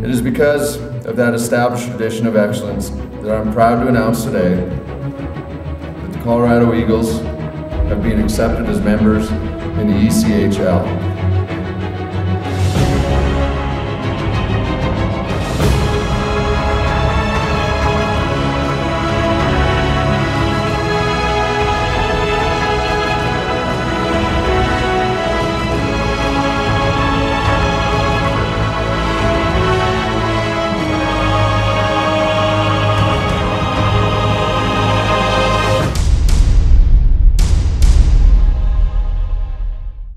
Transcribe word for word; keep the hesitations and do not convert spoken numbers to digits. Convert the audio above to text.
It is because of that established tradition of excellence that I'm proud to announce today that the Colorado Eagles have been accepted as members in the E C H L.